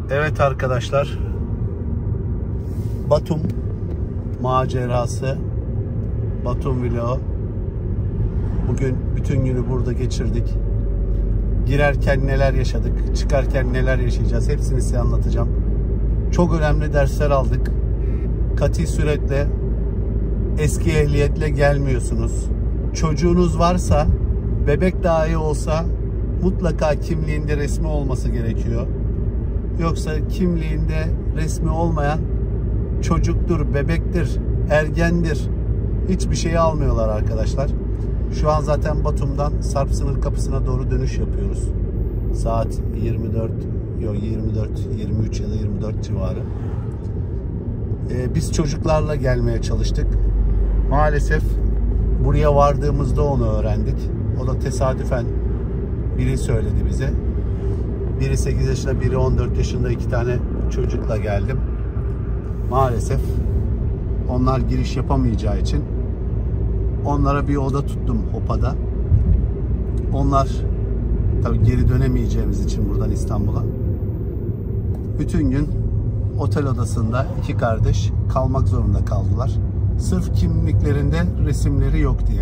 Evet arkadaşlar, Batum macerası, Batum vlogu. Bugün bütün günü burada geçirdik. Girerken neler yaşadık, çıkarken neler yaşayacağız, hepsini size anlatacağım. Çok önemli dersler aldık. Kati suretle eski ehliyetle gelmiyorsunuz. Çocuğunuz varsa, bebek dahi olsa mutlaka kimliğinde resmi olması gerekiyor. Yoksa kimliğinde resmi olmayan çocuktur, bebektir, ergendir. Hiçbir şeyi almıyorlar arkadaşlar. Şu an zaten Batum'dan Sarp sınır kapısına doğru dönüş yapıyoruz. Saat 23 ya da 24 civarı. Biz çocuklarla gelmeye çalıştık. Maalesef buraya vardığımızda onu öğrendik. O da tesadüfen biri söyledi bize. Biri 8 yaşında, biri 14 yaşında, 2 tane çocukla geldim. Maalesef onlar giriş yapamayacağı için onlara bir oda tuttum Hopa'da. Onlar tabii geri dönemeyeceğimiz için buradan İstanbul'a bütün gün otel odasında 2 kardeş kalmak zorunda kaldılar. Sırf kimliklerinde resimleri yok diye.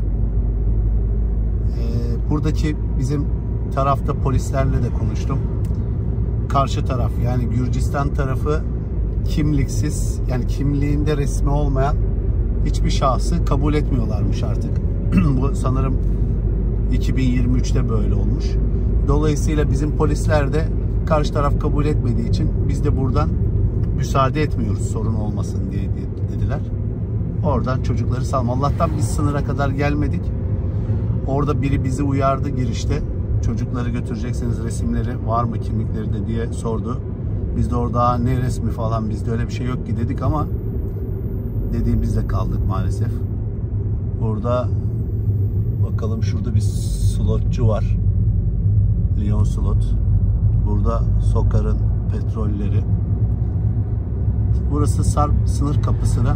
Buradaki bizim tarafta polislerle de konuştum. Karşı taraf, yani Gürcistan tarafı kimliksiz, yani kimliğinde resmi olmayan hiçbir şahsı kabul etmiyorlarmış artık. Bu sanırım 2023'te böyle olmuş. Dolayısıyla bizim polisler de karşı taraf kabul etmediği için biz de buradan müsaade etmiyoruz, sorun olmasın diye dediler. Oradan çocukları salma. Allah'tan biz sınıra kadar gelmedik. Orada biri bizi uyardı girişte. Çocukları götüreceksiniz, resimleri var mı kimlikleri de diye sordu. Biz de orada ne resmi falan, bizde öyle bir şey yok ki dedik ama dediğimizde kaldık maalesef. Burada bakalım, şurada bir slotçu var. Lyon Slot. Burada Sokar'ın petrolleri. Burası Sarp sınır kapısına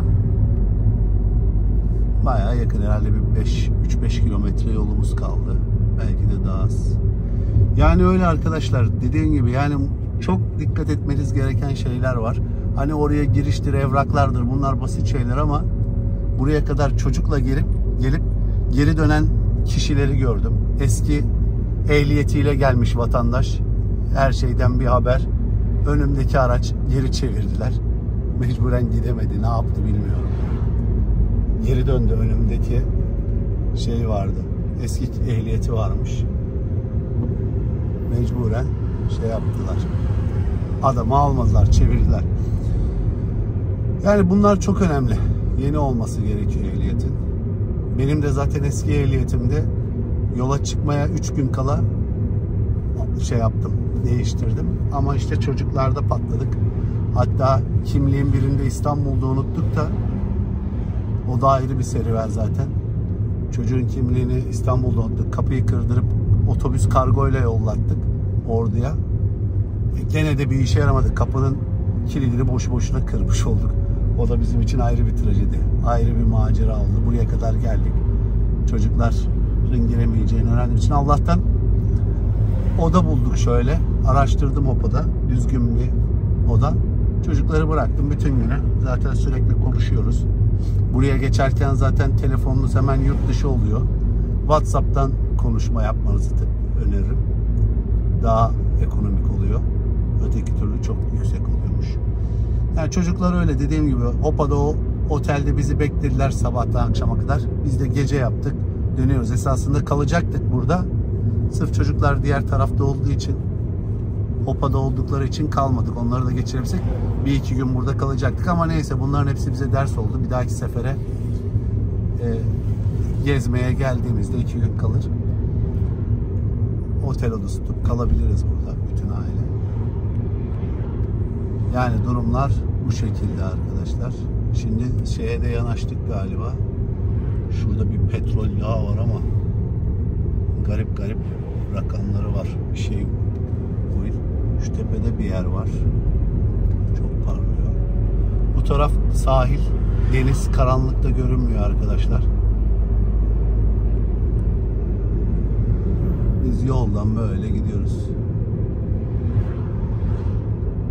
bayağı yakın, herhalde bir 3-5 kilometre yolumuz kaldı. Belki de daha az. Yani öyle arkadaşlar, dediğim gibi yani çok dikkat etmeniz gereken şeyler var. Hani oraya giriştir, evraklardır, bunlar basit şeyler ama buraya kadar çocukla gelip geri dönen kişileri gördüm. Eski ehliyetiyle gelmiş vatandaş, her şeyden bir haber. Önümdeki araç geri çevirdiler. Mecburen gidemedi, ne yaptı bilmiyorum. Geri döndü, önümdeki şey vardı. Eski ehliyeti varmış. Mecburen şey yaptılar. Adamı almadılar, çevirdiler. Yani bunlar çok önemli. Yeni olması gerekiyor ehliyetin. Benim de zaten eski ehliyetimde yola çıkmaya 3 gün kala şey yaptım, değiştirdim. Ama işte çocuklarda patladık. Hatta kimliğin birinde İstanbul'da unuttuk da o da ayrı bir serüven zaten. Çocuğun kimliğini İstanbul'da unuttuk. Kapıyı kırdırıp otobüs kargoyla yollattık Ordu'ya. Gene de bir işe yaramadı. Kapının kilidini boşu boşuna kırmış olduk. O da bizim için ayrı bir trajedi. Ayrı bir macera oldu. Buraya kadar geldik. Çocukların giremeyeceğini öğrendiğim için Allah'tan oda bulduk şöyle. Araştırdım Hopa'da. Düzgün bir oda. Çocukları bıraktım bütün günü. Zaten sürekli konuşuyoruz. Buraya geçerken zaten telefonunuz hemen yurt dışı oluyor. WhatsApp'tan konuşma yapmanızı öneririm. Daha ekonomik oluyor. Öteki türlü çok yüksek oluyormuş. Yani çocuklar öyle, dediğim gibi Hopa'da o otelde bizi beklediler sabahtan akşama kadar. Biz de gece yaptık. Dönüyoruz. Esasında kalacaktık burada. Sırf çocuklar diğer tarafta olduğu için, Hopa'da oldukları için kalmadık. Onları da geçirebilsek 1-2 gün burada kalacaktık ama neyse, bunların hepsi bize ders oldu. Bir dahaki sefere gezmeye geldiğimizde 2 gün kalır. Otel odası tutup kalabiliriz burada bütün aile. Yani durumlar bu şekilde arkadaşlar. Şimdi şeye de yanaştık galiba. Şurada bir petrol yağı var ama garip garip rakamları var. Bir şey bu. Şu tepede bir yer var. Çok parlıyor. Bu taraf sahil. Deniz karanlıkta görünmüyor arkadaşlar. Biz yoldan böyle gidiyoruz.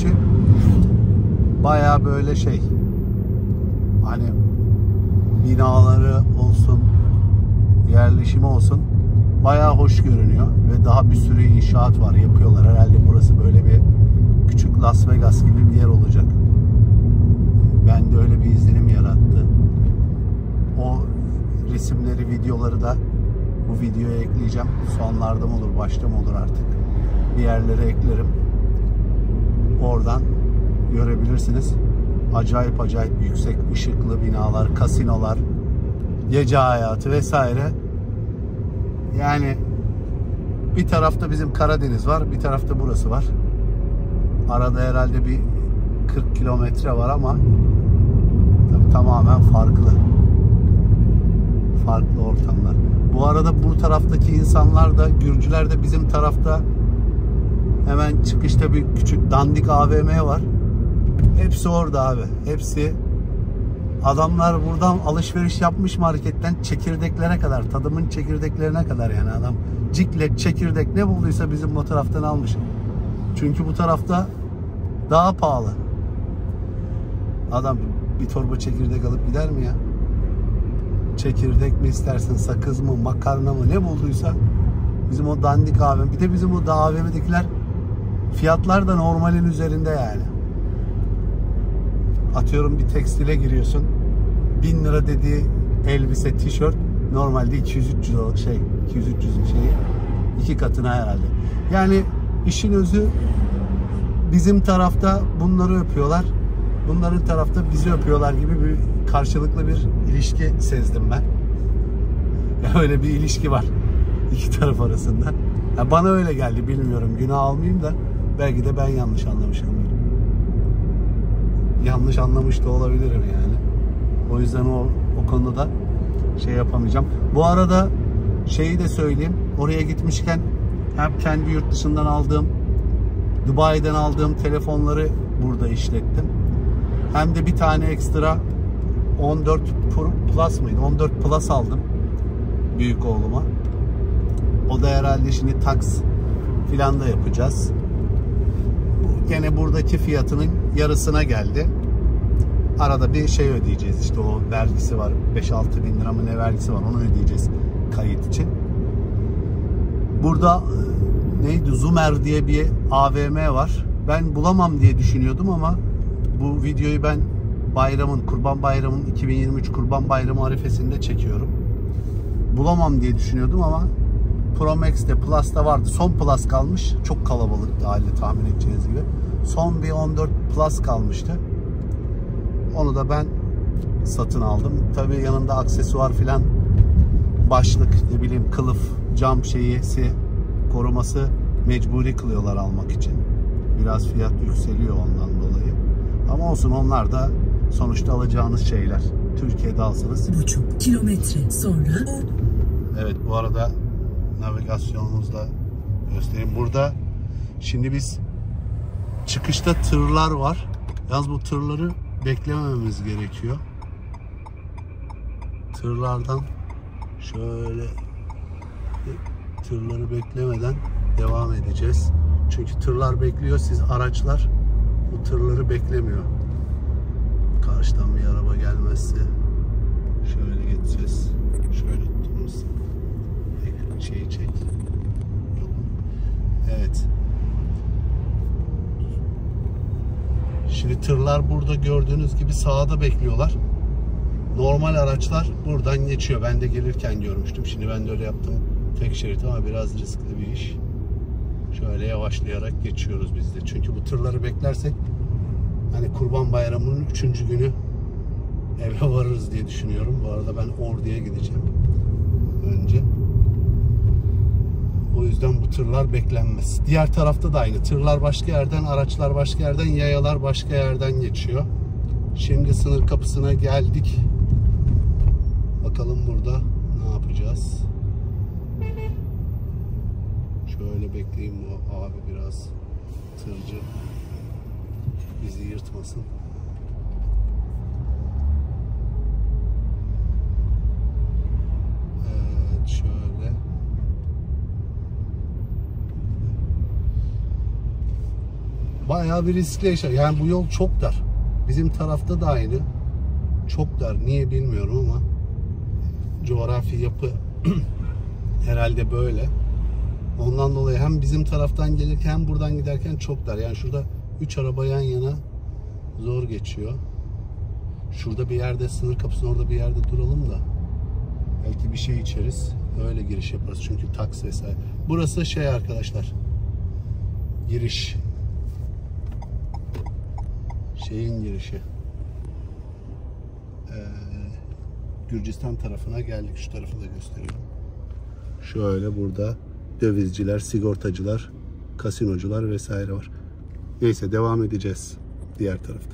içi baya böyle şey, hani binaları olsun, yerleşimi olsun, baya hoş görünüyor ve daha bir sürü inşaat var, yapıyorlar. Herhalde burası böyle bir küçük Las Vegas gibi bir yer olacak. Ben de öyle bir izlenim yarattı. O resimleri, videoları da bu videoya ekleyeceğim. Sonlarda mı olur, başta mı olur artık. Bir yerlere eklerim. Oradan görebilirsiniz. Acayip acayip yüksek ışıklı binalar, kasinolar, gece hayatı vesaire. Yani bir tarafta bizim Karadeniz var, bir tarafta burası var. Arada herhalde bir 40 kilometre var ama tamamen farklı. Farklı ortamlar. Bu arada bu taraftaki insanlar da, Gürcüler de bizim tarafta hemen çıkışta bir küçük dandik AVM var. Hepsi orada abi. Hepsi, adamlar buradan alışveriş yapmış marketten çekirdeklere kadar, tadımın çekirdeklerine kadar yani adam ciklet, çekirdek ne bulduysa bizim bu taraftan almış. Çünkü bu tarafta daha pahalı. Adam bir torba çekirdek alıp gider mi ya? Çekirdek mi istersin, sakız mı, makarna mı, ne bulduysa bizim o dandik AVM. Bir de bizim o da AVM'dekiler fiyatlar da normalin üzerinde yani. Atıyorum bir tekstile giriyorsun, 1000 lira dediği elbise, tişört normalde 200-300 şey, 200-300'ün şeyi 2 katına herhalde. Yani işin özü, bizim tarafta bunları öpüyorlar, bunların tarafta bizi öpüyorlar gibi bir karşılıklı bir ilişki sezdim ben. Öyle bir ilişki var iki taraf arasında. Ya bana öyle geldi, bilmiyorum, günah almayayım da belki de ben yanlış anlamışımdır. Yanlış anlamış da olabilirim yani. O yüzden o konuda şey yapamayacağım. Bu arada şeyi de söyleyeyim. Oraya gitmişken hem kendi yurt dışından aldığım, Dubai'den aldığım telefonları burada işlettim. Hem de bir tane ekstra 14 Plus mıydı? 14 Plus aldım büyük oğluma. O da herhalde şimdi tax filan da yapacağız. Gene buradaki fiyatının yarısına geldi. Arada bir şey ödeyeceğiz, işte o vergisi var, 5-6 bin lira mı ne vergisi var, onu ödeyeceğiz kayıt için. Burada neydi, Zumer diye bir AVM var. Ben bulamam diye düşünüyordum ama bu videoyu ben Kurban Bayramı'nın 2023 Kurban Bayramı arifesinde çekiyorum. Bulamam diye düşünüyordum ama Pro Max'te, Plus'ta vardı. Son Plus kalmış. Çok kalabalıktı halde, tahmin edeceğiniz gibi. Son bir 14 Plus kalmıştı. Onu da ben satın aldım. Tabii yanında aksesuar filan, başlık, ne bileyim kılıf, cam şeysi, koruması mecburi kılıyorlar almak için. Biraz fiyat yükseliyor ondan dolayı. Ama olsun, onlar da sonuçta alacağınız şeyler. Türkiye'de alsanız 1,5 kilometre sonra. Evet, bu arada navigasyonumuzla göstereyim. Burada şimdi biz çıkışta tırlar var. Yalnız bu tırları beklemememiz gerekiyor. Tırlardan şöyle tırları beklemeden devam edeceğiz. Çünkü tırlar bekliyor, siz araçlar bu tırları beklemiyor. Karşıdan bir araba gelmezse şöyle geçeceğiz. Şöyle tuttuğumuz şeyi çek. Evet. Şimdi tırlar burada gördüğünüz gibi sağda bekliyorlar. Normal araçlar buradan geçiyor. Ben de gelirken görmüştüm. Şimdi ben de öyle yaptım. Tek şerit ama biraz riskli bir iş. Şöyle yavaşlayarak geçiyoruz biz de. Çünkü bu tırları beklersek hani Kurban Bayramı'nın 3. günü eve varırız diye düşünüyorum. Bu arada ben Ordu'ya gideceğim önce. O yüzden bu tırlar beklenmez. Diğer tarafta da aynı. Tırlar başka yerden, araçlar başka yerden, yayalar başka yerden geçiyor. Şimdi sınır kapısına geldik. Bakalım burada ne yapacağız? Şöyle bekleyeyim, bu abi biraz tırcı bizi yırtmasın. Evet, şöyle. Bayağı bir riskli yaşar. Yani bu yol çok dar. Bizim tarafta da aynı. Çok dar. Niye bilmiyorum ama coğrafi yapı herhalde böyle. Ondan dolayı hem bizim taraftan gelirken hem buradan giderken çok dar. Yani şurada 3 araba yan yana zor geçiyor. Şurada bir yerde, sınır kapısının orada bir yerde duralım da belki bir şey içeriz. Öyle giriş yaparız. Çünkü taksi vesaire. Burası şey arkadaşlar. Giriş. Şeyin girişi. Gürcistan tarafına geldik. Şu tarafı da gösteriyorum. Şöyle burada dövizciler, sigortacılar, kasinocular vesaire var. Neyse devam edeceğiz diğer tarafta.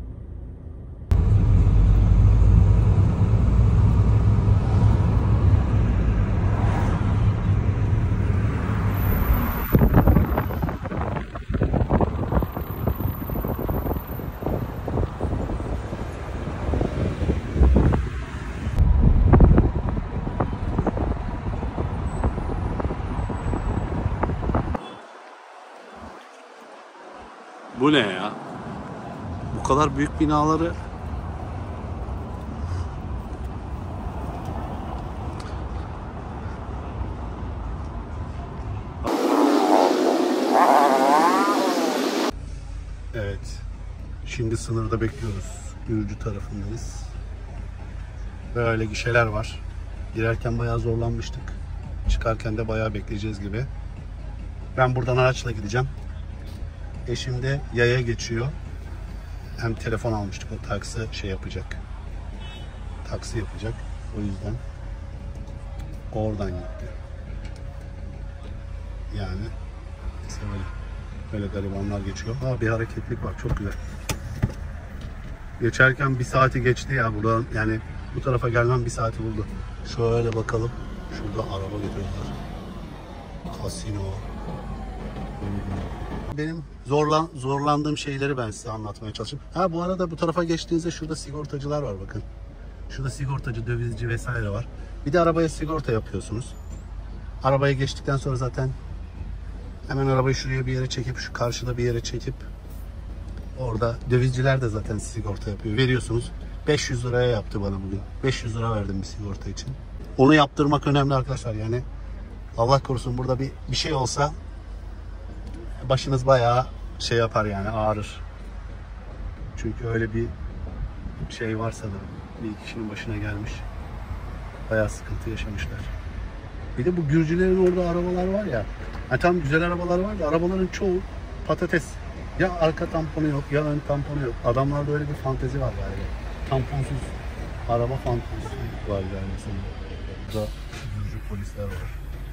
Bu ne ya? Bu kadar büyük binaları evet. Şimdi sınırda bekliyoruz. Gürcü tarafındayız. Böyle gişeler var. Girerken bayağı zorlanmıştık. Çıkarken de bayağı bekleyeceğiz gibi. Ben buradan araçla gideceğim. Eşim de yaya geçiyor. Hem telefon almıştık, o taksi şey yapacak. Taksi yapacak. O yüzden oradan gitti. Yani işte böyle garibanlar geçiyor. Bir hareketlik var, çok güzel. Geçerken bir saati geçti ya buradan, yani bu tarafa gelmem bir saati buldu. Şöyle bakalım. Şurada araba getiriyorlar. Kasino. Benim zorlandığım şeyleri ben size anlatmaya çalışayım. Ha bu arada bu tarafa geçtiğinizde şurada sigortacılar var bakın. Şurada sigortacı, dövizci vesaire var. Bir de arabaya sigorta yapıyorsunuz. Arabaya geçtikten sonra zaten hemen arabayı şuraya bir yere çekip, şu karşıda bir yere çekip orada dövizciler de zaten sigorta yapıyor. Veriyorsunuz. 500 liraya yaptı bana bugün. 500 lira verdim bir sigorta için. Onu yaptırmak önemli arkadaşlar. Yani Allah korusun burada bir şey olsa başınız bayağı şey yapar yani, ağrır. Çünkü öyle bir şey var sanırım. Bir kişinin başına gelmiş. Bayağı sıkıntı yaşamışlar. Bir de bu Gürcülerin orada arabalar var ya. Yani tam güzel arabalar var da arabaların çoğu patates. Ya arka tamponu yok ya ön tamponu yok. Adamlarda öyle bir fantezi var galiba. Tamponsuz araba fantezisi var galiba sanırım. Burada Gürcü polisler var.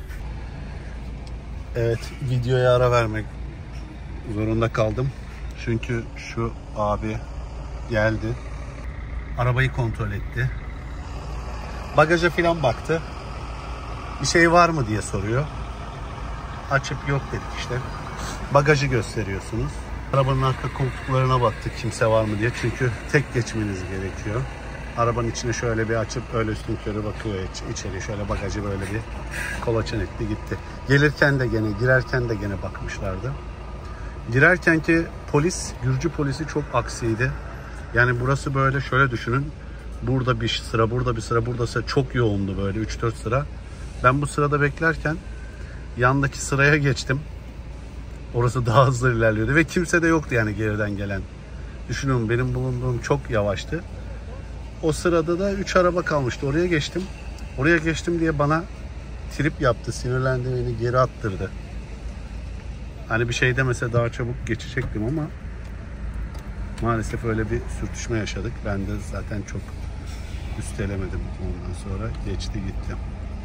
Evet, videoya ara vermek zorunda kaldım. Çünkü şu abi geldi. Arabayı kontrol etti. Bagaja falan baktı. Bir şey var mı diye soruyor. Açıp yok dedik işte. Bagajı gösteriyorsunuz. Arabanın arka koltuklarına baktık kimse var mı diye. Çünkü tek geçmeniz gerekiyor. Arabanın içine şöyle bir açıp öyle üstün körü bakıyor içeri. Şöyle bagajı böyle bir kolaçan etti gitti. Gelirken de gene, girerken de gene bakmışlardı. Girerken ki polis, Gürcü polisi çok aksiydi. Yani burası böyle, şöyle düşünün. Burada bir sıra, burada bir sıra, burada sıra, çok yoğundu böyle 3-4 sıra. Ben bu sırada beklerken yandaki sıraya geçtim. Orası daha hızlı ilerliyordu ve kimse de yoktu yani geriden gelen. Düşünün, benim bulunduğum çok yavaştı. O sırada da 3 araba kalmıştı. Oraya geçtim. Oraya geçtim diye bana trip yaptı. Sinirlendi, beni geri attırdı. Hani bir şey demese daha çabuk geçecektim ama maalesef öyle bir sürtüşme yaşadık. Ben de zaten çok üstelemedim. Ondan sonra geçti gitti.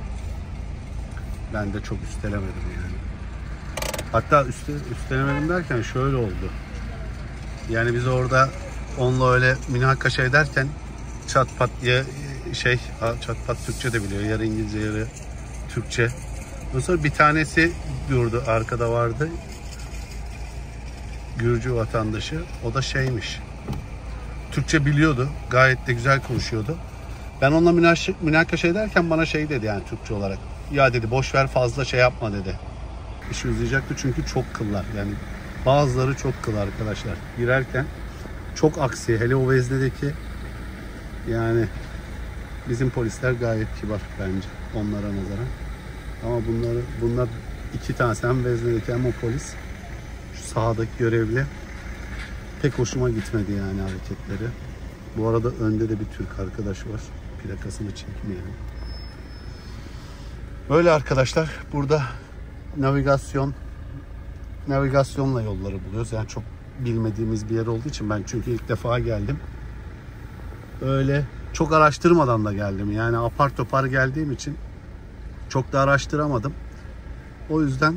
Ben de çok üstelemedim yani. Hatta üstelemedim derken şöyle oldu. Yani biz orada onunla öyle münakaşa ederken çat pat ya çat pat Türkçe de biliyor. Yarı İngilizce, yarı Türkçe. Ondan sonra bir tanesi durdu, arkada vardı. Gürcü vatandaşı. O da şeymiş. Türkçe biliyordu. Gayet de güzel konuşuyordu. Ben onunla münakaşa ederken bana şey dedi yani Türkçe olarak. Ya dedi, boş ver, fazla şey yapma dedi. İşi uzayacaktı çünkü çok kıllar. Yani Bazıları çok kıl arkadaşlar. Girerken çok aksi. Hele o veznedeki, yani bizim polisler gayet kibar bence onlara nazaran. Ama bunlar iki tanesi, hem veznedeki hem o polis, şu sahadaki görevli, pek hoşuma gitmedi yani hareketleri. Bu arada önde de bir Türk arkadaş var. Plakasını çekmeyelim. Böyle arkadaşlar, burada navigasyonla yolları buluyoruz. Yani çok bilmediğimiz bir yer olduğu için, ben çünkü ilk defa geldim. Öyle çok araştırmadan da geldim. Yani apar topar geldiğim için çok da araştıramadım. O yüzden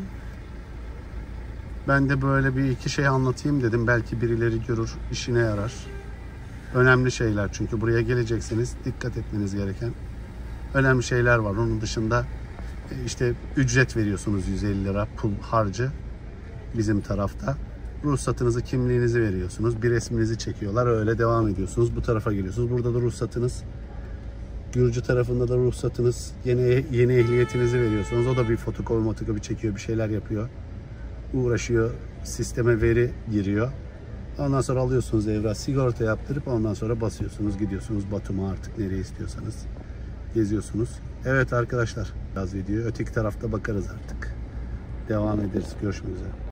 ben de böyle bir iki şey anlatayım dedim. Belki birileri görür, işine yarar. Önemli şeyler, çünkü buraya gelecekseniz dikkat etmeniz gereken önemli şeyler var. Onun dışında işte ücret veriyorsunuz, 150 lira pul harcı bizim tarafta. Ruhsatınızı, kimliğinizi veriyorsunuz. Bir resminizi çekiyorlar. Öyle devam ediyorsunuz. Bu tarafa geliyorsunuz. Burada da ruhsatınız. Gürcü tarafında da ruhsatınız. Yeni ehliyetinizi veriyorsunuz. O da bir fotokopi çekiyor. Bir şeyler yapıyor. Uğraşıyor. Sisteme veri giriyor. Ondan sonra alıyorsunuz evrak. Sigorta yaptırıp ondan sonra basıyorsunuz. Gidiyorsunuz Batum'a, artık nereye istiyorsanız. Geziyorsunuz. Evet arkadaşlar. Biraz video. Öteki tarafta bakarız artık. Devam ederiz. Görüşmek üzere.